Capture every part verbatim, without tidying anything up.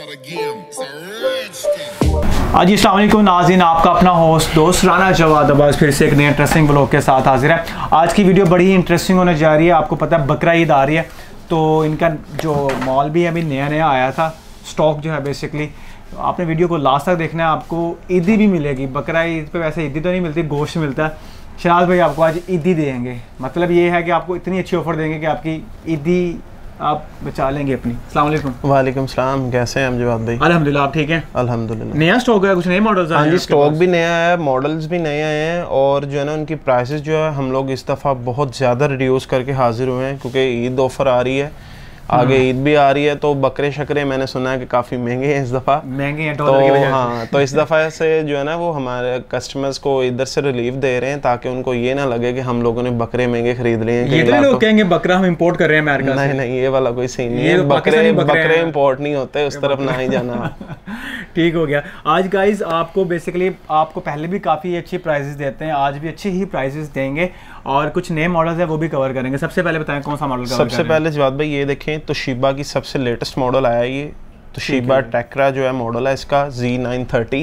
आज अस्सलाम वालेकुम नाज़रीन, आपका अपना होस्ट दोस्त राना जवाद अब्बास फिर से एक नए इंटरेस्टिंग ब्लॉग के साथ हाजिर है। आज की वीडियो बड़ी ही इंटरेस्टिंग होने जा रही है। आपको पता है बकरा ईद आ रही है, तो इनका जो मॉल भी अभी नया नया आया था, स्टॉक जो है बेसिकली आपने वीडियो को लास्ट तक देखना है। आपको ईदी भी मिलेगी। बकरा ईद पे वैसे ईदी तो नहीं मिलती, गोश्त मिलता है। शहनाज भाई आपको आज ईदी देंगे, मतलब ये है कि आपको इतनी अच्छी ऑफर देंगे कि आपकी ईदी आप बचा लेंगे अपनी। अस्सलाम वालेकुम। वालेकुम सलाम, कैसे हैं हम जवाद भाई? अल्हम्दुलिल्लाह, आप ठीक हैं? अल्हम्दुलिल्लाह। नया स्टॉक है, कुछ नए मॉडल्स आए हैं? हाँ जी, स्टॉक भी नया है, मॉडल्स भी नए आए हैं और जो है ना उनकी प्राइसेस जो है हम लोग इस दफ़ा बहुत ज़्यादा रिड्यूस करके हाजिर हुए हैं क्योंकि ईद ऑफ़र आ रही है, आगे ईद भी आ रही है। तो बकरे शकरे मैंने सुना है कि काफ़ी महंगे हैं इस दफ़ा, महंगे हैं तो डॉलर की वजह से। हाँ, तो इस दफ़ा से जो है ना वो हमारे कस्टमर्स को इधर से रिलीफ दे रहे हैं ताकि उनको ये ना लगे कि हम लोगों ने बकरे महंगे खरीद लिए हैं। ये तो लोग कहेंगे बकरा हम इंपोर्ट कर रहे हैं अमेरिका से। नहीं नहीं, ये वाला कोई सीन नहीं ये है। तो बकरे बकरे बकरे इंपोर्ट नहीं होते, उस तरफ ना ही जाना। ठीक हो गया। आज गाइज आपको बेसिकली आपको पहले भी काफ़ी अच्छी प्राइजेस देते हैं, आज भी अच्छी ही प्राइजेस देंगे और कुछ नए मॉडल्स है वो भी कवर करेंगे। सबसे पहले बताएं कौन सा मॉडल कवर सबसे पहले जवाद भाई ये देखें, तो शिबा की सबसे लेटेस्ट मॉडल आया है ये, तो शिबा टेक्रा जो है मॉडल है इसका ज़ी नाइन थर्टी।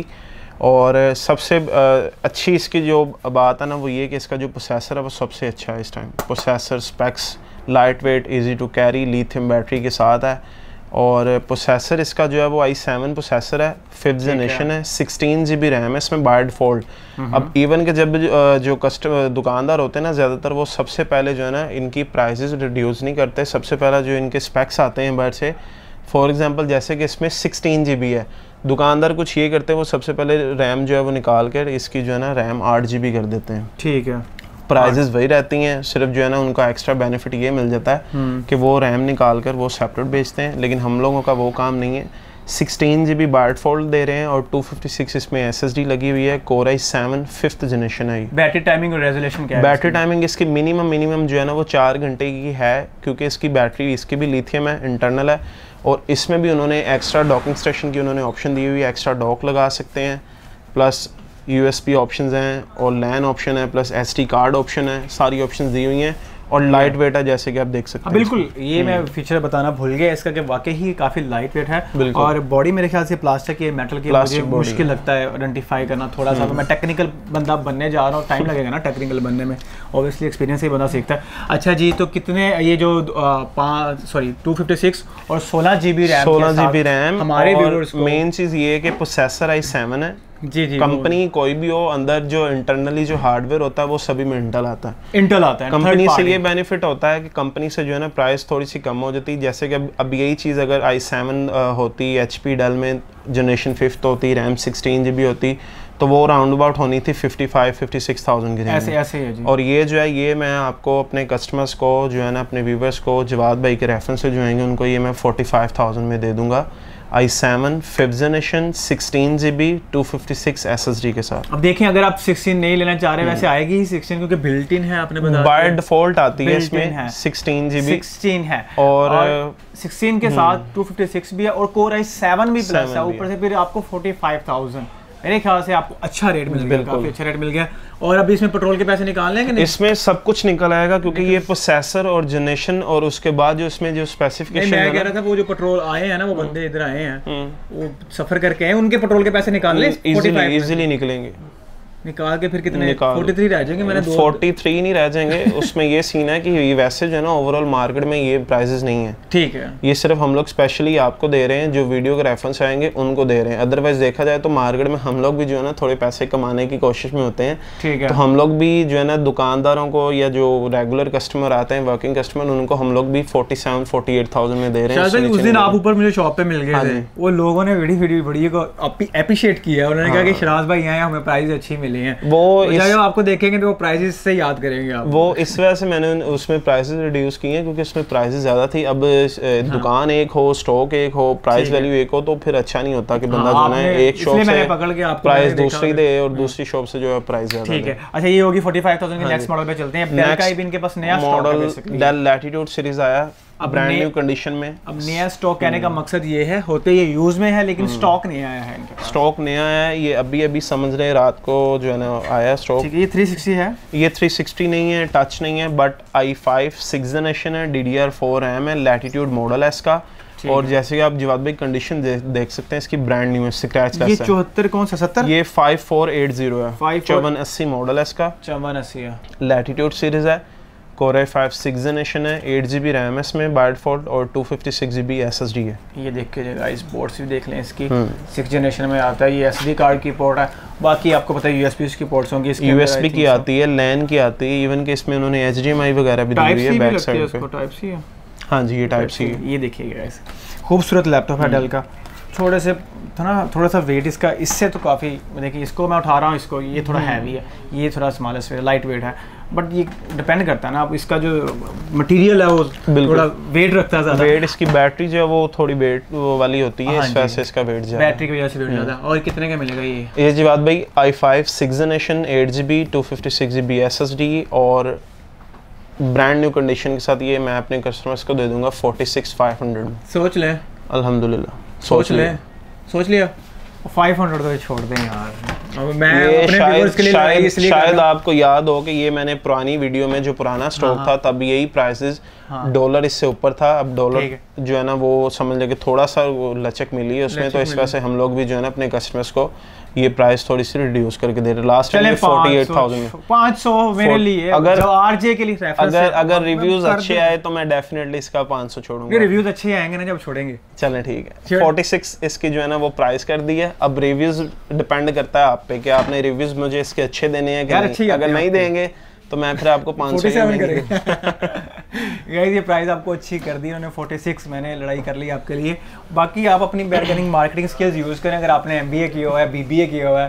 और सबसे अच्छी इसकी जो बात है ना वो ये कि इसका जो प्रोसेसर है वो सबसे अच्छा है इस time. Processor specs light weight, easy to carry, lithium battery के साथ है। और प्रोसेसर इसका जो है वो आई सेवन प्रोसेसर है, फिफ्थ जनरेशन है, सिक्सटीन जी बी रैम है इसमें बाय डिफ़ॉल्ट। अब इवन के जब जो कस्टमर दुकानदार होते हैं ना ज़्यादातर, वो सबसे पहले जो है ना इनकी प्राइसेस रिड्यूस नहीं करते। सबसे पहला जो इनके स्पेक्स आते हैं बाहर से, फॉर एग्जांपल जैसे कि इसमें सिक्सटीन जी बी है, दुकानदार कुछ ये करते हैं वो सबसे पहले रैम जो है वो निकाल कर इसकी जो है ना रैम आठ जी बी कर देते हैं। ठीक है, प्राइजेस वही रहती हैं, सिर्फ जो है ना उनका एक्स्ट्रा बेनिफिट ये मिल जाता है कि वो रैम निकाल कर वो सेपरेट बेचते हैं, लेकिन हम लोगों का वो काम नहीं है। Sixteen G B by default दे रहे हैं और टू फिफ्टी सिक्स इसमें एस एस डी लगी हुई है। Core I seven fifth generation है। बैटरी टाइमिंग और रेजोल्यूशन क्या है? बैटरी टाइमिंग इसकी मिनिमम मिनिमम जो है ना वो चार घंटे की है, क्योंकि इसकी बैटरी इसकी भी लिथियम है, इंटरनल है। और इसमें भी उन्होंने एक्स्ट्रा डॉकिंग स्टेशन की उन्होंने ऑप्शन दी हुई है, एक्स्ट्रा डॉक लगा सकते हैं, प्लस यूएसबी ऑप्शंस हैं और लैन ऑप्शन है, प्लस एसडी कार्ड ऑप्शन है, सारी ऑप्शंस दी हुई हैं और लाइट वेट है जैसे कि आप देख सकते हैं। बिल्कुल, ये मैं फीचर बताना भूल गया इसका कि वाकई ही काफ़ी लाइट वेट है और बॉडी मेरे ख्याल से प्लास्टिक की मेटल की, मुझे मुश्किल लगता है आइडेंटिफाई करना थोड़ा सा। तो मैं टेक्निकल बंदा बनने जा रहा हूँ, टाइम लगेगा ना टेक्निकल बनने में, ऑब्वियसली एक्सपीरियंस ही बंदा सीखता है। अच्छा जी, तो कितने ये जो पाँच सॉरी टू फिफ्टी सिक्स और सोलह जी बी रैम सोलह जी बी रैम हमारे व्यूअर्स को मेन चीज़ ये है कि प्रोसेसर आई सेवन है। जी जी, कंपनी कोई भी हो, अंदर जो इंटरनली जो हार्डवेयर होता है वो सभी में इंटेल आता है। इंटेल आता है। कंपनी से ये बेनिफिट होता है कि कंपनी से जो है ना प्राइस थोड़ी सी कम हो जाती है। जैसे कि अब अब यही चीज़ अगर आई सेवन होती, एच पी डेल में जनरेशन फिफ्थ होती, रैम सिक्सटीन जी बी होती, तो वो राउंड अबाउट होनी थी fifty five fifty six thousand की। ऐसे ऐसे है जी। और ये जो है ये मैं आपको अपने कस्टमर्स को जो है ना अपने व्यूवर्स को जवाद भाई के रेफरेंस से जो आएंगे उनको ये मैं फोर्टी फाइव थाउजेंड में दे दूंगा। I seven fifth generation sixteen G B two fifty six S S D के साथ। अब देखें, अगर आप सिक्सटीन नहीं लेना चाह रहे वैसे आएगी ही सिक्सटीन, क्योंकि बिल्ट इन है, आपने बताया बाय डिफॉल्ट आती है इसमें सिक्सटीन जी बी सिक्सटीन है और सिक्सटीन के साथ टू फिफ्टी सिक्स भी है और कोर आई सेवन भी प्लस है ऊपर से, फिर आपको फोर्टी फाइव थाउजेंड। मेरे ख्याल से आपको अच्छा रेट मिल गया, काफी अच्छा रेट मिल गया। और अभी इसमें पेट्रोल के पैसे निकालने हैं कि नहीं? इसमें सब कुछ निकल आएगा क्योंकि ये प्रोसेसर और जनरेशन और उसके बाद जो इसमें जो स्पेसिफिकेशन मैं कह रहा था वो जो पेट्रोल आए हैं ना, वो बंदे इधर आए हैं वो सफर करके आए, उनके पेट्रोल के पैसे निकाल ले, इजीली निकलेंगे निकाल के फिर कितने फोर्टी थ्री रह जाएंगे। मैंने फोर्टी थ्री नहीं रह जाएंगे। उसमें ये सीन है कि वैसे जो है ना ओवरऑल मार्केट में ये प्राइसेस नहीं है। ठीक है, ये सिर्फ हम लोग स्पेशली आपको दे रहे हैं, जो वीडियो के रेफरेंस आएंगे उनको दे रहे हैं। अदरवाइज देखा जाए तो मार्केट में हम लोग भी जो है ना थोड़े पैसे कमाने की कोशिश में होते हैं। ठीक है, तो हम लोग भी जो है ना दुकानदारों को या जो रेगुलर कस्टमर आते हैं, वर्किंग कस्टमर, उनको हम लोग भी forty seven forty eight thousand में दे रहे हैं। उस दिन आप ऊपर मुझे शॉप पे मिल गए थे, वो लोगों ने वीडियो वीडियो वीडियो को अप्रिशिएट किया, उन्होंने कहा कि शहनाज भाई आए हमें प्राइस अच्छी मिली है। वो जब आपको देखेंगे तो वो प्राइसेस से याद करेंगे आप। वो इस वजह से मैंने उसमें प्राइसेस रिड्यूस किए हैं क्योंकि उसमें प्राइसेस ज़्यादा थी। अब हाँ। दुकान एक हो, स्टॉक एक हो, प्राइस वैल्यू एक हो, तो फिर अच्छा नहीं होता कि बंदा जो है एक शॉप से पकड़ के आपको प्राइस दूसरी दे और दूसरी शॉप से जो है प्राइस ज़्यादा। ठीक है, अच्छा ये होगी फोर्टी फाइव थाउजेंड के नेक्स्ट मॉडल पे चलते हैं। डेल का भी इनके पास नया मॉडल डेल लैटिट्यूड सीरीज आया अब ब्रांड नए- न्यू कंडीशन में। अब नया स्टॉक कहने का मकसद ये है, होते ये यूज में है लेकिन स्टॉक नहीं आया है इनके पास। स्टॉक नया है, ये अभी अभी समझ रहे रात को जो है ना आया स्टॉक। ठीक है, ये थ्री सिक्सटी है, ये थ्री सिक्सटी नहीं है, टच नहीं है, but I five six generation है, D D R four RAM है, लैटिट्यूड मॉडल है इसका। और जैसे कि आप जवाद भाई कंडीशन दे, देख सकते हैं इसकी, ब्रांड न्यू है, स्क्रैच ये चौहत्तर कौन सा सत्तर, ये फाइव फोर एट जीरो है, फाइव चौवन अस्सी मॉडल है इसका, चौवन अस्सी है, लैटिट्यूड सीरीज है, कोर आई फाइव सिक्स जनरेशन है, एट जी बी रैम है इसमें बाय डिफॉल्ट, और two fifty six G B S S D है। ये देख के गाइस पोर्ट्स भी देख लें इसकी, सिक्स जनरेशन में आता है, ये एस डी कार्ड की पोर्ट है, बाकी आपको पता है यूएसबी की पोर्ट्स होंगी, इसके यूएसबी की आती है, लैन की आती है, इवन के इसमें उन्होंने एच डी एम आई वगैरह भी दी हुई है बैक साइड पे। टाइप सी है, हाँ जी ये टाइप सी है। ये देखिएगा गाइस, खूबसूरत लैपटॉप है डेल का, थोड़े से था ना थोड़ा सा वेट इसका इससे तो काफ़ी, देखिए इसको मैं उठा रहा हूँ, इसको ये थोड़ा हैवी है, ये थोड़ा स्मॉलेस्ट है, लाइट वेट है, बट ये डिपेंड करता है ना, आप इसका जो मटेरियल है वो थोड़ा वेट रखता है ज़्यादा। वेट इसकी बैटरी जो है वो थोड़ी वेट वो वाली होती है, इस वजह से इसका वेट ज़्यादा, बैटरी की वजह से वेट ज़्यादा। और कितने का मिलेगा ये? ये जवाद भाई I five six generation, eight G B, two fifty six G B S S D, और ब्रांड न्यू कंडीशन के साथ ये मैं अपने कस्टमर्स को दे दूंगा फोर्टी सिक्स फाइव हंड्रेड में। सोच ले, अल्हम्दुलिल्लाह सोच ले, सोच लिया, फाइव हंड्रेड तो छोड़ दें यार। अब मैं ये अपने शायद व्यूअर्स के लिए शायद, इसलिए शायद आपको याद हो कि ये मैंने पुरानी वीडियो में जो पुराना स्टॉक हाँ, था तब यही प्राइसेस हाँ, डॉलर इससे ऊपर था, अब डॉलर ठीक है। जो है ना वो समझ लेके थोड़ा सा वो लचक मिली है उसमें, तो इस वजह से हम लोग भी जो है ना अपने कस्टमर्स को ये प्राइस थोड़ी सी रिड्यूस करके दे रहे। Last time forty eight thousand में पाँच सौ मेरे लिए, अगर जो आरजे के लिए रेफरेंस अगर अगर रिव्यूज अच्छे आए तो मैं डेफिनेटली इसका पाँच सौ छोड़ूंगा। रिव्यूज अच्छे आएंगे ना जब छोड़ेंगे। चलें ठीक है, फोर्टी सिक्स इसकी जो है ना वो प्राइस कर दी है। अब रिव्यूज डिपेंड करता है आप पे कि आपने रिव्यूज मुझे इसके अच्छे देने हैं कि नहीं। अगर नहीं देंगे तो मैं फिर आपको पाँच सौ गाइस ये प्राइस आपको अच्छी कर दी उन्होंने, फोर्टी सिक्स मैंने लड़ाई कर ली आपके लिए। बाकी आप अपनी बैरगेनिंग मार्केटिंग स्किल्स यूज़ करें, अगर आपने एमबीए किया हुआ है, बीबीए किया हुआ है,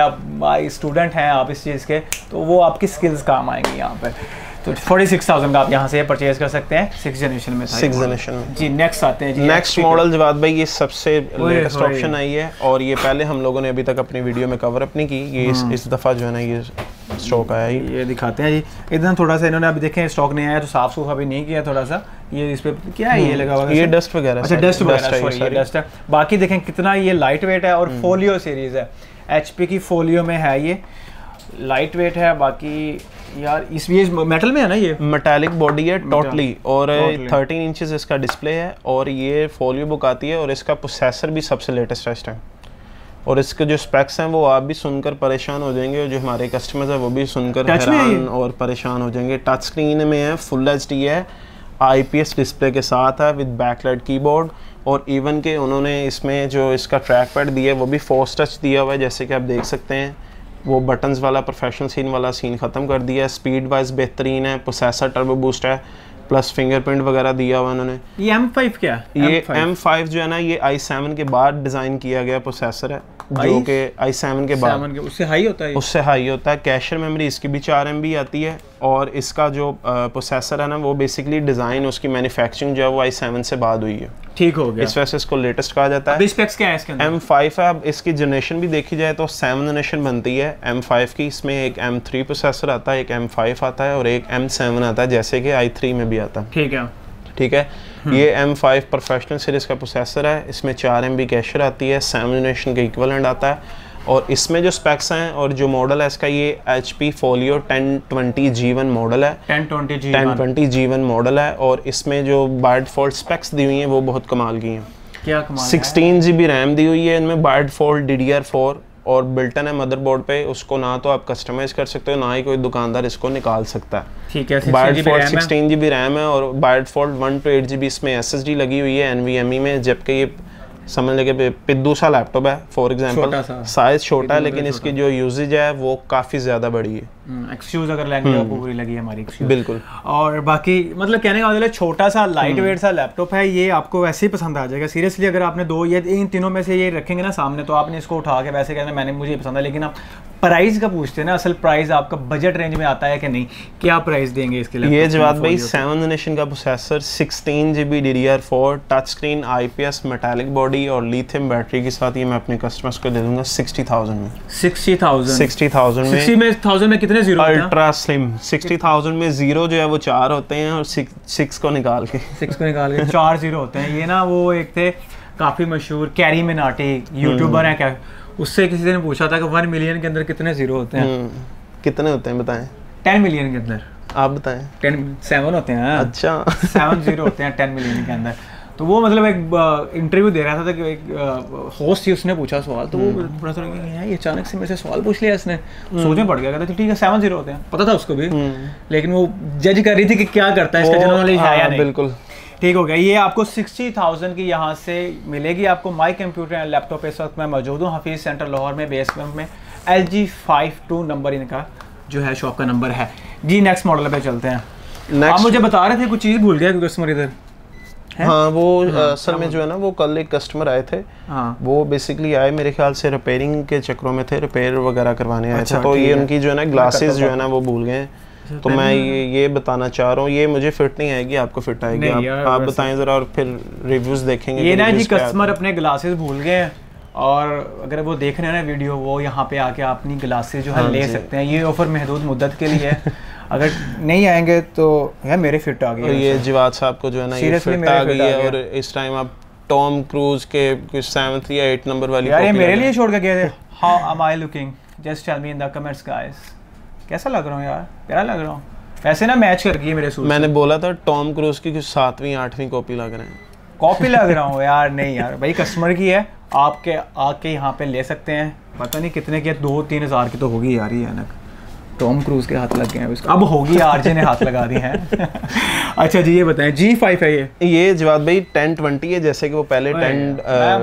या स्टूडेंट हैं आप इस चीज़ के, तो वो आपकी स्किल्स काम आएंगी यहाँ पे। तो फोर्टी सिक्स थाउजेंड का आप यहाँ से परचेज कर सकते हैं, सिक्स जनरेशन में था, सिक्स जनरेशन में। जी नेक्स्ट आते हैं जी, नेक्स्ट मॉडल जवाद भाई ये सबसे लेटेस्ट ऑप्शन आई है, और ये पहले हम लोगों ने अभी तक अपनी वीडियो में कवर अप नहीं की, ये इस, इस दफ़ा जो है ना ये स्टॉक आया है। ये दिखाते हैं जी, इतना थोड़ा सा इन्होंने अभी देखें स्टॉक नहीं आया तो साफ सुथरा भी नहीं किया थोड़ा सा, ये इस पे क्या है ये लगा हुआ है, ये डस्ट वगैरह, अच्छा डस्ट वगैरह, सॉरी ये डस्ट है। बाकी देखें कितना ये लाइट वेट है, और फोलियो सीरीज है, एचपी की फोलियो में है, ये लाइट वेट है। बाकी यार इस ये मेटल में है ना, ये मेटालिक बॉडी है टोटली, और थर्टीन इंचेस इसका डिस्प्ले है, और ये फोलियो बुक आती है, और इसका प्रोसेसर भी सबसे लेटेस्ट है इस टाइम, और इसके जो स्पेक्स हैं वो आप भी सुनकर परेशान हो जाएंगे, और जो हमारे कस्टमर्स हैं वो भी सुनकर हैरान और परेशान हो जाएंगे। टच स्क्रीन में है, फुल एच डी है, आईपीएस डिस्प्ले के साथ है, विद बैकलाइट कीबोर्ड, और इवन के उन्होंने इसमें जो इसका ट्रैक पैड दिया है वो भी फोर्स टच दिया हुआ है, जैसे कि आप देख सकते हैं। वो बटन्स वाला प्रोफेशनल सीन वाला सीन ख़त्म कर दिया है, स्पीड वाइज बेहतरीन है, प्रोसेसर टर्बो बूस्ट है, प्लस फिंगरप्रिंट वगैरह दिया हुआ उन्होंने। ये एम फाइव क्या है? ये एम फाइव जो है ना ये आई सेवन के बाद डिज़ाइन किया गया प्रोसेसर है, जो कि आई सेवन के बाद उससे हाई होता है, उससे हाई होता है। कैशर मेमोरी इसकी भी चार एम बी आती है, और इसका जो प्रोसेसर है ना वो बेसिकली डिज़ाइन उसकी मैन्युफैक्चरिंग जो है वो आई सेवन से बाद हुई है, ठीक हो गया, इस वजह से इसको लेटेस्ट कहा जाता है। स्पेक्स क्या है इसके अंदर? एम फाइव है, अब इसकी जनरेशन भी देखी जाए तो सेवन जनरेशन बनती है एम फाइव की, इसमें एक एम थ्री प्रोसेसर आता है, एक एम फाइव आता है, और एक एम सेवन आता है, जैसे कि आई थ्री में भी आता है। ठीक है ठीक है, ये एम फाइव प्रोफेशनल सीरीज का प्रोसेसर है, इसमें चार एम बी कैशर आती है, सेवन जनरेशन का इक्वलेंट आता है, और इसमें जो स्पेक्स हैं और जो मॉडल है इसका, ये H P folio ten twenty G one model है, ten twenty G one model है, और इसमें जो बाय डिफॉल्ट स्पेक्स दी हुई हैं वो बहुत कमाल की हैं। क्या कमाल है? सिक्सटीन जी बी रैम दी हुई है इनमें, by default D D R four, और बिल्टन है मदरबोर्ड पे, उसको ना तो आप कस्टमाइज कर सकते हो, ना ही कोई दुकानदार इसको निकाल सकता है। ठीक है, by default sixteen G B RAM है, और by default one two eight G B इसमें एस एस डी लगी हुई है एन वी एम ई में, जबकि ये समझ लेके पिद्दू सा लैपटॉप है, फॉर एग्जांपल साइज छोटा है, लेकिन इसकी जो यूजेज है वो काफ़ी ज़्यादा बड़ी है। एक्सक्यूज अगर लैंग्वेज आपको पूरी लगी है हमारी, बिल्कुल। और बाकी मतलब कहने का मतलब छोटा सा लाइट वेट सा लैपटॉप है, ये आपको वैसे ही पसंद आ जाएगा सीरियसली। अगर आपने दो ये इन तीनों में से ये रखेंगे ना सामने, तो आपने इसको उठा के वैसे कहना मैंने मुझे पसंद है, लेकिन आप प्राइस का पूछते हैं ना, असल प्राइस आपका बजट रेंज में आता है कि नहीं, क्या प्राइस देंगे इसके लिए? ये जवाब भाई सेवन जनरेशन का processor, sixteen G B D D R four, touch screen, IPS, metallic body और लिथियम बैटरी के साथ ये मैं अपने कस्टमर्स को दे दूंगा सिक्सटी थाउजेंड में। सिक्सटी थाउजेंड सिक्सटी थाउजेंड में सिक्सटी में थाउजेंड में कितना कितने जीरो होते हैं? अल्ट्रा स्लिम सिक्सटी थाउजेंड में जीरो जो है वो चार होते हैं और सिक्स को निकाल के सिक्स को निकाल के चार जीरो होते हैं। ये ना वो एक थे काफी मशहूर कैरी मिनाटी यूट्यूबर है क्या, उससे किसी ने पूछा था कि वन मिलियन के अंदर कितने जीरो होते हैं? कितने होते हैं बताएं? टेन मिलियन के अंदर आप बताएं। टेन सेवन होते हैं। अच्छा सेवन जीरो होते हैं टेन मिलियन के अंदर। तो वो मतलब एक इंटरव्यू दे रहा था कि एक होस्ट थी, उसने पूछा सवाल, तो वो थोड़ा सा ये अचानक से मेरे से सवाल पूछ लिया इसने, सोच में पड़ गया। कहता ठीक है सेवन जीरो होते हैं, पता था उसको भी, लेकिन वो जज कर रही थी कि क्या करता है इसका जनरल नॉलेज है या नहीं। बिल्कुल ठीक हो गया। ये आपको सिक्सटी थाउजेंड की यहाँ से मिलेगी आपको। माई कंप्यूटर एंड लैपटॉप इस वक्त मैं मौजूद हूँ हफीज़ सेंटर लाहौर में, बेसमेंट में। L G five two number इनका जो है शॉप का नंबर है जी। नेक्स्ट मॉडल पे चलते हैं। आप मुझे बता रहे थे कुछ चीज़ भूल गया कस्टमर इधर। हाँ वो असल में जो है ना वो कल एक कस्टमर आए थे। हाँ। वो बेसिकली आए मेरे ख्याल से रिपेयरिंग के चक्रों में थे, रिपेयर वगैरह करवाने आए अच्छा, थे। तो ये उनकी जो है ना ग्लासेस जो है ना वो भूल गए। तो मैं ये ये बताना चाह रहा हूँ, ये मुझे फिट नहीं आएगी, आपको फिट आएगी। आप, आप बताएं जरा और फिर रिव्यूज देखेंगे। ये ना जी कस्टमर अपने ग्लासेस भूल गए हैं और अगर वो देख रहे हैं ना वीडियो, वो यहाँ पे आके अपनी ग्लासेस जो है ले सकते हैं। ये ऑफर महदूद मुद्दत के लिए है। अगर नहीं आएंगे तो यार मेरे फिट आ गई है। ये जिवाद साहब को जो है ना ये फिट आ गई है। और इस टाइम आप टॉम क्रूज के कुछ सेवंथ या एट नंबर वाली यार ये मेरे लिए छोड़ के गए थे। How am I looking, just tell me in the comments guys. कैसा लग रहा हूँ यार? प्यारा लग रहा हूँ वैसे ना, मैच कर गई मेरे सूट। मैंने बोला था टॉम क्रूज की कुछ सातवीं आठवीं कॉपी लग रहे हैं। कॉपी लग रहा हूँ यार? नहीं यार भाई, कस्टमर की है, आपके आके यहाँ पे ले सकते हैं। पता नहीं कितने की, दो तीन हजार की तो होगी यार ये ऐनक। टॉम क्रूज के हाथ लग गए हैं, अब होगी, आरजे ने हाथ लगा दी है। अच्छा जी ये बताएं, जी फाइव है ये? ये जवाब भाई टेन ट्वेंटी है, जैसे कि वो पहले टेन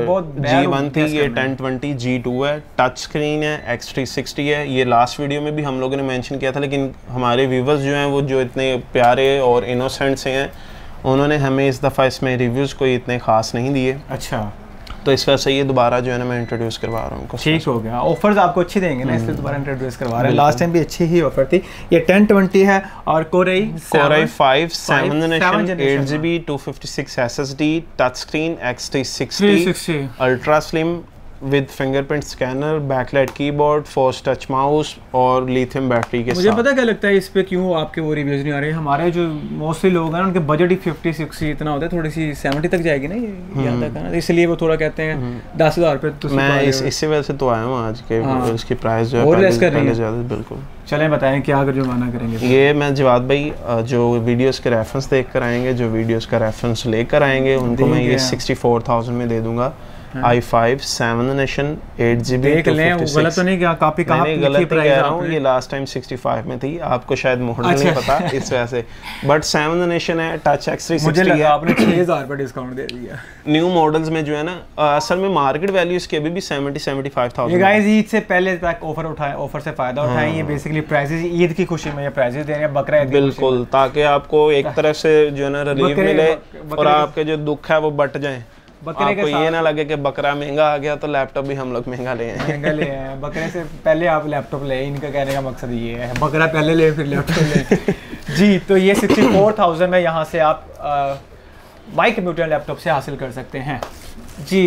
जी वन थी, ये टेन ट्वेंटी जी टू है। टच स्क्रीन है, एक्स थ्री सिक्सटी है। ये लास्ट वीडियो में भी हम लोगों ने मेंशन किया था, लेकिन हमारे व्यूवर्स जो हैं वो जो इतने प्यारे और इनोसेंट से हैं, उन्होंने हमें इस दफ़ा इसमें रिव्यूज़ कोई इतने ख़ास नहीं दिए। अच्छा, तो इस वजह से ये दोबारा जो है ना मैं इंट्रोड्यूस करवा रहा हूँ। ठीक हो गया, ऑफर्स आपको अच्छी देंगे ना, इसलिए दोबारा इंट्रोड्यूस करवा रहे हैं। लास्ट टाइम भी अच्छी ही ऑफर थी। ये टेन ट्वेंटी है और core I core I five seven generation eight G B two fifty six S S D, touch screen, X three sixty, ultra slim with fingerprint scanner, backlight keyboard, force touch mouse और lithium battery के साथ। मुझे पता क्या लगता है इस पे क्यों आपके वो रिव्यूज नहीं आ रहे। हमारे जो मोस्टली लोग हैं उनके बजट ही फिफ्टी सिक्सटी इतना होता है, थोड़ी सी सेवेंटी तक जाएगी ना ये यहाँ तक है ना, इसलिए वो थोड़ा कहते हैं दस हज़ार रुपये। तो मैं इस इसी वजह से तो आया हूँ आज के, इसकी प्राइस जो है पहले ज़्यादा। बिल्कुल, चलें बताएं क्या अगर जुर्माना करेंगे। ये मैं जवाद भाई जो वीडियोस के रेफरेंस देख कर आएंगे, जो वीडियोस का रेफरेंस लेकर आएंगे, उनको मैं ये सिक्सटी फोर थाउजेंड में दे दूंगा। I five seven generation eight G B देख लें, गलत तो नहीं क्या? कॉपी कहाँ पे गलत कह रहा हूँ, ये लास्ट टाइम सिक्सटी फाइव में थी, आपको शायद मॉडल नहीं पता इस वजह से। बट सेवन जनरेशन है, टच एक्स थ्री सिक्सटी है। आपने छह हज़ार रुपये डिस्काउंट दे दिया। न्यू मॉडल्स में जो है ना, असल में मार्केट वैल्यू इसकी अभी भी seventy seventy five thousand. Guys Eid से पहले तक ऑफर उठाएं, ऑफर से फायदा उठाएं। ये बेसिकली प्राइसेस ईद की खुशी में ये प्राइसेस दे रहे हैं, बकरा ईद। बिल्कुल, ताकि आपको एक तरफ से जो है ना रिलीफ मिले और आपके जो दुख है वो बट जाए। बकरे आपको ये ना लगे कि बकरा महंगा आ गया तो लैपटॉप भी हम लोग महंगा ले आए महंगा ले आए। बकरे से पहले आप लैपटॉप ले, इनका कहने का मकसद ये है, बकरा पहले ले फिर लैपटॉप ले। जी, तो ये सिक्सटी फोर थाउजेंड में यहाँ से आप माई कंप्यूटर लैपटॉप से हासिल कर सकते हैं। जी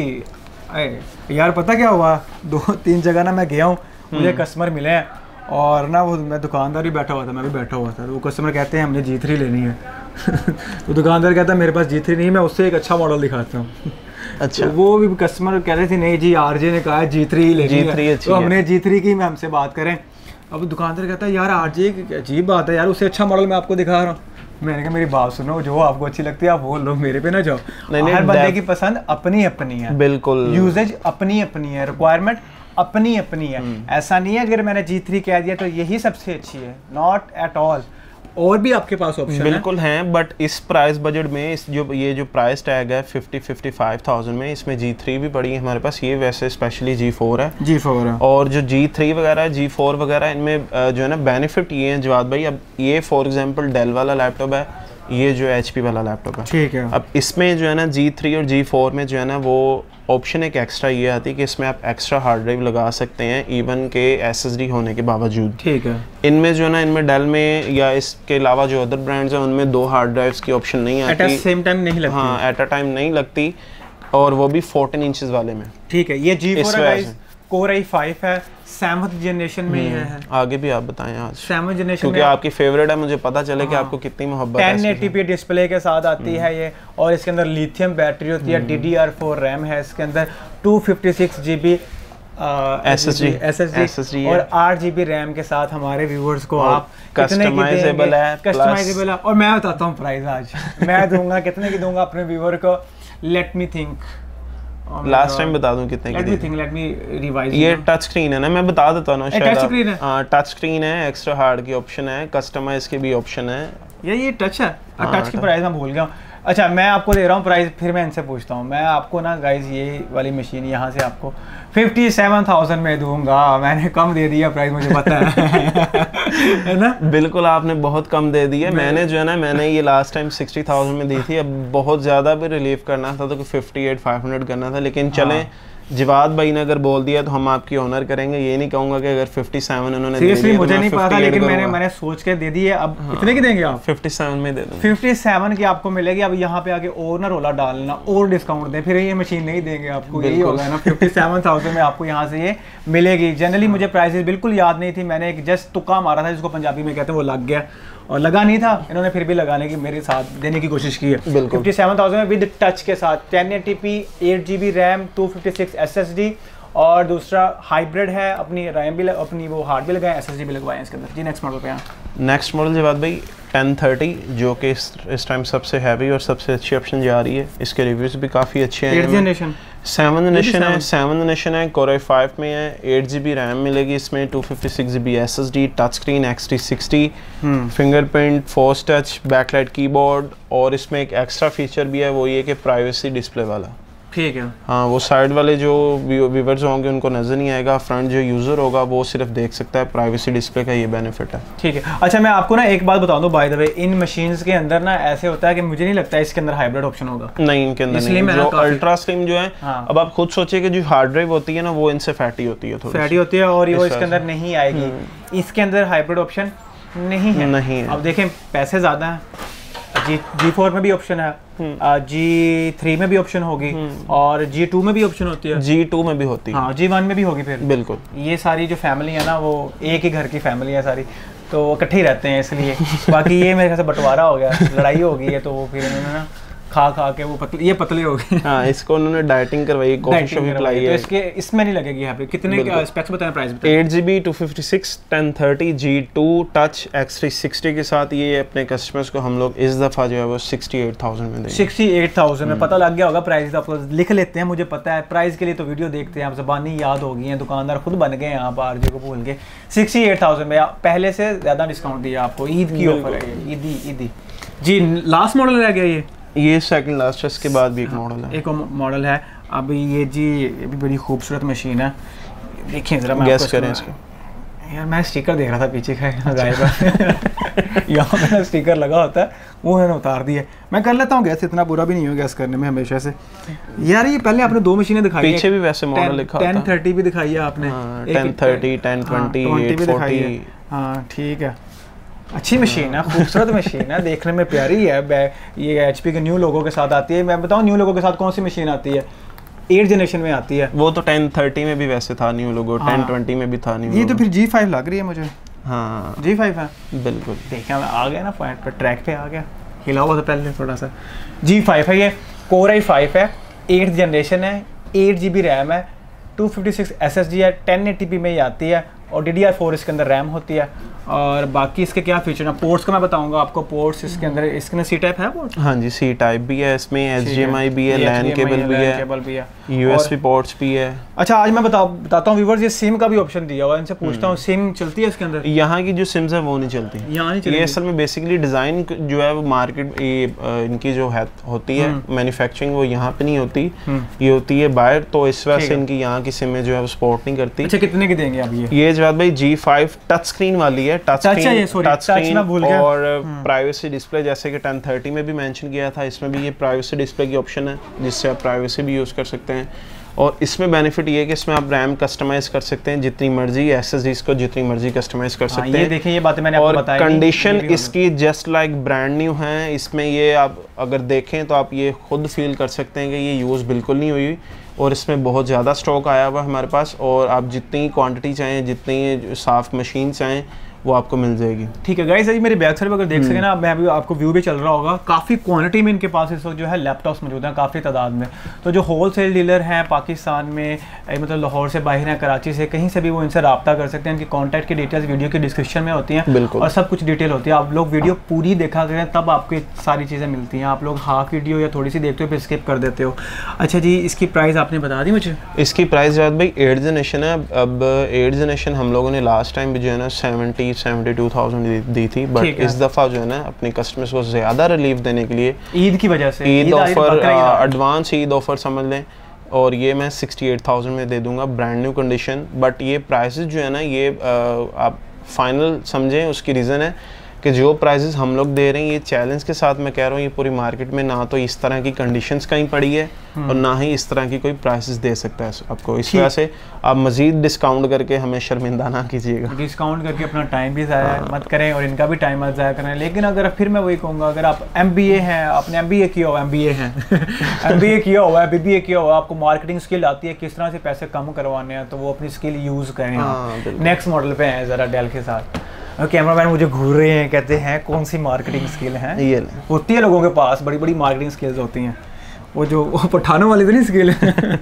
यार पता क्या हुआ, दो तीन जगह ना मैं गया हूँ, मुझे कस्टमर मिले हैं और ना वो मैं दुकानदार भी बैठा हुआ था, मैं भी बैठा हुआ था। वो कस्टमर कहते हैं हमने जी थ्री लेनी है। तो दुकानदार कहता है मेरे पास जी थ्री नहीं, मैं उससे एक अच्छा मॉडल दिखाता हूँ। अच्छा, तो वो भी कस्टमर कह रहे थे नहीं जी आरजे ने कहा है जी थ्री लेनी है, तो हमने जी थ्री की मैं हमसे बात करें। अब दुकानदार कहता है यार आरजे की अजीब बात है यार, उससे अच्छा मॉडल मैं आपको दिखा रहा हूँ। मैंने कहा मेरी बात सुनो, जो आपको अच्छी लगती है आप वो लो, मेरे पे ना जाओ। हर बंदे की पसंद अपनी अपनी है। बिल्कुल, यूजेज अपनी अपनी है, रिक्वायरमेंट अपनी अपनी है। ऐसा नहीं है अगर मैंने जी थ्री कह दिया तो यही सबसे अच्छी है, नॉट एट ऑल। और भी आपके पास ऑप्शन बिल्कुल हैं है, बट इस प्राइस बजट में इस जो ये जो प्राइस टैग है फिफ्टी फिफ्टी फाइव थाउजेंड में, इसमें जी थ्री भी पड़ी है हमारे पास। ये वैसे स्पेशली जी फोर है, जी फोर है। और जो जी थ्री वगैरह जी फोर वगैरह इनमें जो है ना बेनिफिट ये है जवाद भाई। अब ये फॉर एग्जांपल डेल वाला लैपटॉप है, ये जो एच पी वाला लैपटॉप है, ठीक है। अब इसमें जो है ना जी थ्री और जी फोर में जो है ना वो ऑप्शन एक एक्स्ट्रा ये आती है कि इसमें आप एक्स्ट्रा हार्ड ड्राइव लगा सकते हैं, इवन के एसएसडी होने के बावजूद। ठीक है। इनमें जो है ना, इनमें डेल में या इसके अलावा जो अदर ब्रांड्स हैं उनमें दो हार्ड ड्राइव्स की ऑप्शन नहीं आती, एट सेम टाइम नहीं लगती। हाँ, एट अ टाइम नहीं लगती, और वो भी फोर्टीन इंचेस वाले में। ठीक है, ये जी फोर है गाइस, कोर आई फाइव है, सेवंथ जनरेशन में है। आगे भी आप बताएं आज, सेवंथ जनरेशन क्योंकि में आपकी फेवरेट है, मुझे पता चले कि आपको कितनी मोहब्बत है। टेन एटी पी डिस्प्ले के साथ आती है ये, और इसके अंदर लिथियम बैटरी होती है, D D R four RAM है इसके अंदर, two fifty six G B S S D और आठ जी बी रैम के साथ हमारे व्यूअर्स को आप कस्टमाइजेबल है, कस्टमाइजेबल है। और मैं बताता हूँ प्राइस आज मैं दूंगा कितने की दूंगा अपने व्यूअर को, let me think, last time बता दूं कितने की। Let me think, let me revise. ये टच स्क्रीन है ना, मैं बता देता हूं ना, शायद टच स्क्रीन है। हां टच स्क्रीन है, एक्स्ट्रा हार्ड की ऑप्शन है, कस्टमाइज के भी ऑप्शन है। ये ये टच है, टच की प्राइस मैं भूल गया हूं। अच्छा मैं आपको दे रहा हूँ प्राइस, फिर मैं इनसे पूछता हूँ। मैं आपको ना गाइज ये वाली मशीन यहाँ से आपको फिफ्टी सेवन थाउजेंड में दूंगा। मैंने कम दे दिया प्राइस, मुझे पता है है ना। बिल्कुल आपने बहुत कम दे दी है। मैंने जो है ना, मैंने ये लास्ट टाइम सिक्सटी थाउजेंड में दी थी। अब बहुत ज़्यादा भी रिलीव करना था तो फिफ्टी एट फाइव हंड्रेड करना था, लेकिन चलें जिवाद भाई ने अगर बोल दिया तो हम आपकी ऑनर करेंगे। ये नहीं कहूंगा कि अगर फिफ्टी सेवन उन्होंने सीरियसली मुझे नहीं पता, लेकिन मैंने मैंने सोच के दे दी है। अब हाँ, कितने की देंगे आप? फिफ्टी सेवन में दे दूं। फिफ्टी सेवन की आपको मिलेगी। अब यहाँ पे आके और ना रोला डालना और डिस्काउंट दें, फिर ये मशीन नहीं देंगे आपको। यही होगा ना, फिफ्टी सेवन थाउजेंड में आपको यहाँ से ये मिलेगी। जनरली मुझे प्राइसेस बिल्कुल याद नहीं थी, मैंने एक जस्ट तुक्का मारा था जिसको पंजाबी में कहते हैं, वो लग गया और लगा नहीं था। इन्होंने फिर भी लगाने की मेरे साथ देने की कोशिश की है। फिफ्टी सेवन थाउजेंड में विद टच के साथ, ten eighty P, eight G B RAM, two fifty six S S D और दूसरा हाइब्रिड है, अपनी रैम भी अपनी वो हार्ड भी लगाए, एसएसडी भी लगवाए इसके अंदर। जी नेक्स्ट मॉडल पे यहाँ नेक्स्ट मॉडल जवाब भाई टेन थर्टी, जो कि इस, इस टाइम सबसे हैवी और सबसे अच्छी ऑप्शन जा रही है। इसके रिव्यूज़ भी काफ़ी अच्छे हैं। जनरेशन सेवन जनरेशन है, सेवन जनरेशन है, कोर आई फाइव में है, एट जी बी रैम मिलेगी इसमें, two fifty six G B S S D, touch screen x T sixty, fingerprint, force touch, backlight keyboard, और इसमें एक एक्स्ट्रा फीचर भी है, वो ये कि प्राइवेसी डिस्प्ले वाला। ठीक है। हाँ, वो साइड वाले जो व्यूवर्स होंगे उनको नज़र नहीं आएगा, फ्रंट जो यूज़र होगा वो सिर्फ देख सकता है। प्राइवेसी डिस्प्ले का ये बेनिफिट है। ठीक है। अच्छा मैं आपको ना एक बात बता दूं बाय द वे, इन मशीन्स के अंदर ना ऐसे होता है कि मुझे नहीं लगता इसके अंदर हाइब्रिड ऑप्शन होगा। नहीं, इनके अंदर नहीं। जो अल्ट्रा स्लिम जो है, हाँ। अब आप खुद सोचिए कि जो हार्ड ड्राइव होती है ना, वो इनसे फैटी होती है, थोड़ी फैटी होती है और ये वो इसके अंदर नहीं आएगी। इसके अंदर हाइब्रिड ऑप्शन नहीं है। नहीं है। अब देखें पैसे ज़्यादा हैं, जी जी फोर में भी ऑप्शन है, जी थ्री में भी ऑप्शन होगी और जी टू में भी ऑप्शन होती है, जी टू में भी होती है, हाँ जी वन में भी होगी। फिर बिल्कुल ये सारी जो फैमिली है ना, वो एक ही घर की फैमिली है सारी, तो वो इकट्ठे ही रहते हैं इसलिए। बाकी ये मेरे ख्याल से बंटवारा हो गया, लड़ाई हो गई है, तो वो फिर इन्होंने ना खा खा के वो पतले, ये पतले हो गए। हाँ, इसको उन्होंने डाइटिंग करवाई, कॉफी शॉप पिलाई है। तो इसके इसमें नहीं लगेगी यहाँ पे। कितने का स्पेक्स बताएं, प्राइस बताएं? Eight G B, two fifty six, ten thirty, G two, touch, x three sixty के साथ ये अपने कस्टमर्स को हम लोग इस दफ़ा जो है वो सिक्सटी एट थाउजेंड में देंगे। सिक्सटी एट थाउजेंड में पता लग गया होगा प्राइस, आपको लिख लेते हैं, मुझे पता है। प्राइस के लिए तो वीडियो देखते हैं, आप ज़बानी याद हो गई हैं, दुकानदार खुद बन गए हैं आप आरजे को भूल के। सिक्सटी एट थाउजेंड में पहले से ज़्यादा डिस्काउंट दिया आपको, ईद की ऑफर है, ईदी ईदी। जी लास्ट मॉडल रह गया ये ये सेकंड लास्ट है, इसके बाद भी एक मॉडल है, एक मॉडल है। अब ये जी ये भी बड़ी खूबसूरत मशीन है, देखिए जरा मैं गैस करें इसको। यार मैं स्टिकर देख रहा था पीछे का गायब यहाँ पे स्टिकर लगा होता है, वो मैंने उतार दिया। मैं कर लेता हूँ गैस, इतना बुरा भी नहीं हो गैस करने में हमेशा से। यार ये पहले आपने दो मशीनें दिखाई, पीछे भी वैसे मॉडल लिखा होता है, टेन थर्टी भी दिखाई है आपने, ten thirty, ten twenty, eight forty. हाँ ठीक है, अच्छी मशीन है, खूबसूरत मशीन है, देखने में प्यारी है। ये एचपी के न्यू लोगों के साथ आती है। मैं बताऊं न्यू लोगों के साथ कौन सी मशीन आती है, एट जनरेशन में आती है। वो तो टेन थर्टी में भी वैसे था न्यू लोगो, टेन ट्वेंटी में भी था न्यू। ये तो फिर जी फाइव लग रही है मुझे। हाँ जी फाइव है बिल्कुल। देखा मैं आ गया ना पॉइंट पर, ट्रैक पे आ गया, हिला हुआ था पहले थोड़ा सा। जी फाइव है ये, कोर आई फाइव है, एट जनरेशन है, एट जी बी रैम है, two fifty six S S D है, टेन एटी पी में ही आती है और डी डी आर फोर इसके अंदर रैम होती है। और बाकी इसके क्या फीचर है, पोर्ट्स का मैं बताऊंगा आपको। पोर्ट्स इसके अंदर, इसके अंदर सी टाइप है पोर्ट? हाँ जी, सी टाइप भी है इसमें, एच डी एम आई भी है, लैन केबल भी है, केबल भी है, यूएसबी पोर्ट्स भी है। अच्छा आज मैं बता बताता हूँ व्यूअर्स, ये सिम का भी ऑप्शन दिया हुआ है। इनसे पूछता हूँ सिम चलती है इसके अंदर? यहाँ की जो सिम्स है वो नहीं चलती, यहाँ नहीं चलती। ये असल में बेसिकली डिज़ाइन जो है वो मार्केट इनकी जो है होती है मैन्युफैक्चरिंग, वो यहाँ पे नहीं होती, ये होती है बाहर, तो इस वजह से इनकी यहाँ की सिम जो है वो सपोर्ट नहीं करती। अच्छा कितने की देंगे आप ये? ये जवाब भाई जी फाइव टच स्क्रीन वाली है, टच स्क्रीन टच स्क्रीन और प्राइवेसी डिस्प्ले, जैसे कि टेन थर्टी में भी मेंशन किया था, इसमें भी ये प्राइवेसी डिस्प्ले की ऑप्शन है जिससे आप प्राइवेसी भी यूज़ कर सकते हैं। और इसमें बेनिफिट ये है कि इसमें आप रैम कस्टमाइज कर सकते हैं जितनी मर्जी, एसएसडीज को जितनी मर्जी कस्टमाइज कर सकते हैं। ये देखिए, ये बातें मैंने और आपको बताई। कंडीशन इसकी जस्ट लाइक ब्रांड न्यू है। इसमें ये आप अगर देखें तो आप ये खुद फील कर सकते हैं कि ये यूज़ बिल्कुल नहीं हुई, और इसमें बहुत ज़्यादा स्टॉक आया हुआ हमारे पास, और आप जितनी क्वांटिटी चाहें, जितनी साफ मशीन चाहें, वो आपको मिल जाएगी। ठीक है गाइस, अभी मेरे बैक साइड अगर देख सके ना, मैं अभी आपको व्यू भी चल रहा होगा, काफ़ी क्वांटिटी में इनके पास इस वक्त जो है लैपटॉप्स मौजूद हैं, काफ़ी तादाद में। तो जो होल सेल डीलर हैं पाकिस्तान में, मतलब लाहौर से बाहर हैं, कराची से, कहीं से भी वो इनसे रब्ता कर सकते हैं। इनकी कॉन्टैक्ट की डिटेल्स वीडियो की डिस्क्रिप्शन में होती हैं, और सब कुछ डिटेल होती है। आप लोग वीडियो पूरी देखा करें, तब आपको सारी चीज़ें मिलती हैं। आप लोग हाफ वीडियो या थोड़ी सी देखते हो फिर स्किप कर देते हो। अच्छा जी, इसकी प्राइस आपने बता दी मुझे? इसकी प्राइस जाद भाई एट जनरेशन है। अब एट जनरेशन हम लोगों ने लास्ट टाइम भी जो है ना सेवेंटी सेवेंटी टू थाउजेंड दी थी, बट इस दफ़ा जो है ना अपने कस्टमर्स को ज़्यादा रिलीफ देने के लिए ईद की वजह से Eid offer, advance Eid offer समझ लें, और ये मैं सिक्सटी एट थाउजेंड में दे दूंगा, ब्रांड न्यू कंडीशन। बट ये प्राइसेस जो है ना, ये आ, आप फाइनल समझें। उसकी रीज़न है कि जो प्राइसेस हम लोग दे रहे हैं, ये चैलेंज के साथ मैं कह रहा हूँ, ये पूरी मार्केट में ना तो इस तरह की कंडीशंस कहीं पड़ी है, और ना ही इस तरह की कोई प्राइसेस दे सकता है आपको। इस वजह से आप मज़ीद डिस्काउंट करके हमें शर्मिंदा ना कीजिएगा। डिस्काउंट करके अपना टाइम भी ज़ाया मत करें, और इनका भी टाइम मत ज़ाया करें। लेकिन अगर फिर मैं वही कहूँगा, अगर आप एम बी ए हैं, आपने एम बी ए किया हुआ एम बी ए हैं एम बी ए किया हुआ है, बी बी ए किया हुआ, आपको मार्केटिंग स्किल आती है, किस तरह से पैसे कम करवाने हैं, तो वो अपनी स्किल यूज़ करें। नेक्स्ट मॉडल पे हैं ज़रा डेल के साथ। कैमरामैन मुझे घूर रहे हैं, कहते हैं कौन सी मार्केटिंग स्किल है? ये होती है लोगों के पास, बड़ी बड़ी मार्केटिंग स्किल्स होती हैं, वो जो पठानों वाली तो नहीं स्किल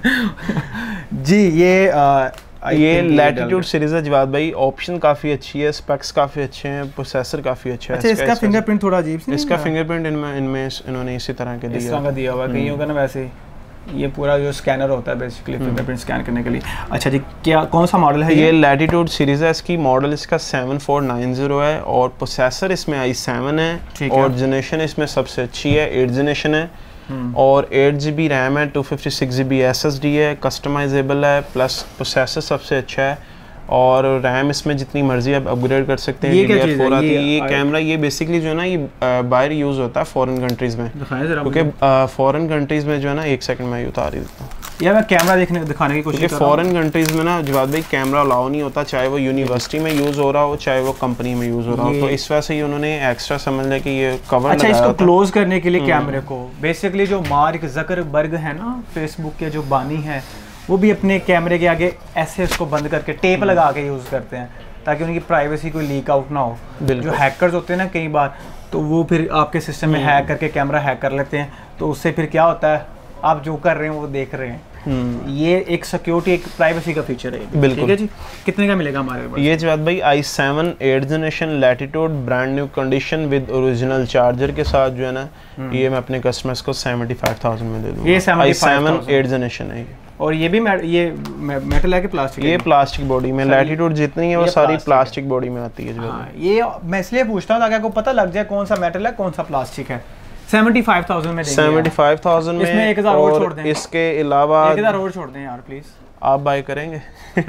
जी। ये आ, ये लैटिट्यूड सीरीज है जवाद भाई, ऑप्शन काफ़ी अच्छी है, स्पेक्स काफ़ी अच्छे हैं, प्रोसेसर काफ़ी अच्छा है। अच्छा, इसका फिंगरप्रिंट थोड़ा अजीब सी, इसका फिंगरप्रिंट इनमें इनमें इन्होंने इसी तरह के इस तरह का दिया हुआ है। कहीं होगा ना वैसे, ये पूरा जो स्कैनर होता है बेसिकली फिंगरप्रिंट स्कैन करने के लिए। अच्छा जी, क्या कौन सा मॉडल है? ये लैटिट्यूड सीरीज है, इसकी मॉडल इसका सेवन फोर नाइन ज़ीरो है, और प्रोसेसर इसमें आई सेवन है, और जनरेशन इसमें सबसे अच्छी है, एट जनरेशन है, और एट जी बी रैम है, two fifty six G B S S D है, कस्टमाइजेबल है, प्लस प्रोसेसर सबसे अच्छा है, और रैम इसमें जितनी मर्जी आप अपग्रेड कर सकते हैं। ये क्या चीज़ है? ये, ये कैमरा ये बेसिकली जो है ना, ये बाहर यूज़ होता है फॉरेन कंट्रीज़ में, क्योंकि फॉरेन कंट्रीज़ में जो है ना, एक सेकंड में उतार ही देता हूँ या मैं कैमरा देखने दिखाने की कोशिश कर रहा हूं। फॉरेन कंट्रीज़ में ना जवाद भाई कैमरा अलाउ नहीं होता, चाहे वो यूनिवर्सिटी में यूज़ हो रहा हो, चाहे वो कंपनी में यूज़ हो रहा हो, तो इस वजह से ही उन्होंने एक्स्ट्रा समझ लिया कि ये कवर। अच्छा, इसको क्लोज करने के लिए कैमरे को बेसिकली जो मार्क ज़करबर्ग है ना, फेसबुक के जो बानी है, वो भी अपने कैमरे के आगे ऐसे इसको बंद करके टेप लगा के यूज़ करते हैं, ताकि उनकी प्राइवेसी कोई लीक आउट ना हो। जो हैकर्स होते हैं ना कई बार, तो वो फिर आपके सिस्टम में हैक करके कैमरा हैक कर लेते हैं, तो उससे फिर क्या होता है, आप जो कर रहे हैं वो देख रहे हैं। ये एक सिक्योरिटी, एक प्राइवेसी का फीचर है। बिल्कुल। ठीक है जी, कितने का मिलेगा हमारे पास? ये जवाब भाई i seven eight generation Latitude brand new condition with original charger के साथ जो है ना, ये मैं अपने कस्टमर्स को सेवेंटी फाइव थाउजेंड में दे दूँगा। ये आई सेवन एट जनरेशन है। और ये भी ये मेटल है कि प्लास्टिक? ये प्लास्टिक बॉडी में, लैटिट्यूड जितनी है वो सारी प्लास्टिक बॉडी में आती है। हाँ, ये मैं इसलिए पूछता हूँ ताकि आपको पता लग जाए कौन सा मेटल है कौन सा प्लास्टिक है। सेवेंटी फाइव थाउजेंड में सेवेंटी फाइव थाउजेंड में इसमें एक हज़ार और छोड़ दें। इसके अलावा एक हज़ार और छोड़ दें यार प्लीज। आप बाय करेंगे?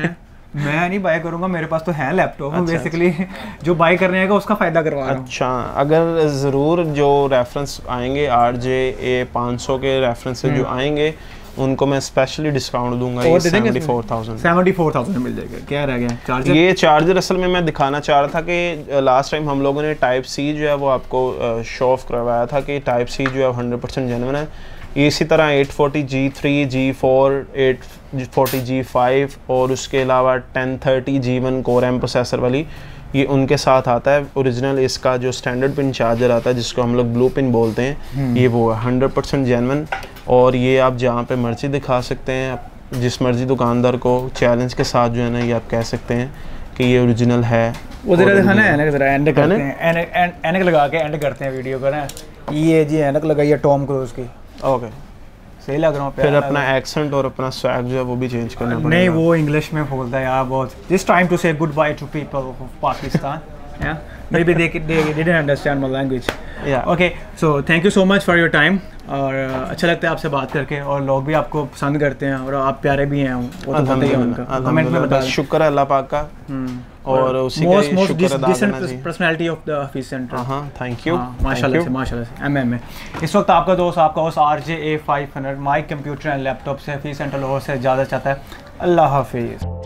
मैं नहीं बाय करूंगा, मेरे पास तो है लैपटॉप। अच्छा, बेसिकली अच्छा। जो बाय करने आएगा उसका फायदा करवा रहा हूं। अच्छा, अगर ज़रूर जो रेफरेंस आएंगे आर जे ए पाँच सौ के रेफरेंस से जो आएंगे, उनको मैं स्पेशली डिस्काउंट दूंगा। ये seventy four thousand seventy four thousand मिल जाएगा। क्या रह गया चार्जर? ये चार्जर असल में मैं दिखाना चाह रहा था कि लास्ट टाइम हम लोगों ने टाइप सी जो है वो आपको शो ऑफ करवाया था कि टाइप सी जो है हंड्रेड परसेंट जेन्युइन है। ये इसी तरह eight forty G three, G four, eight forty G five और उसके अलावा ten thirty G one core M processor वाली, ये उनके साथ आता है। ओरिजिनल इसका जो स्टैंडर्ड पिन चार्जर आता है जिसको हम लोग ब्लू पिन बोलते हैं, ये वो है हंड्रेड परसेंट जेन्युइन। और ये आप जहाँ पे मर्जी दिखा सकते हैं, जिस मर्जी दुकानदार को चैलेंज के साथ जो है ना, ये आप कह सकते हैं कि ये ओरिजिनल है। वो जरा दिखाना है, ऐनक जरा एंड करते हैं, ऐनक लगा के एंड करते हैं वीडियो को ना। ये जी ऐनक लगाई है टॉम क्रूज की। ओके, सही लग रहा हूँ। फिर अपना एक्सेंट और अपना स्वैग जो है वो भी चेंज करना पड़ेगा। नहीं, वो इंग्लिश में बोलता है यार बहुत। This time to say good bye to people of Pakistan. Yeah, maybe they they didn't understand my language. Yeah. Okay, so thank you so much for your time. और अच्छा लगता है आपसे बात करके, और लोग भी आपको पसंद करते हैं, और आप प्यारे भी हैं, वो तो पता ही है उनका। कमेंट में बता। शुक्र है अल्लाह पाक का। और उसी का मोस्ट मोस्ट शुक्र अदा करना चाहिए। Personality of the Hafeez centre. हाँ थैंक यू माशाल्लाह से माशाल्लाह से एम एम में इस वक्त आपका दोस्त आपका host R J A five hundred mic computer and laptop से हफीज सेंटर लाहौर से इजाज़त चाहता है। अल्लाह हाफिज़।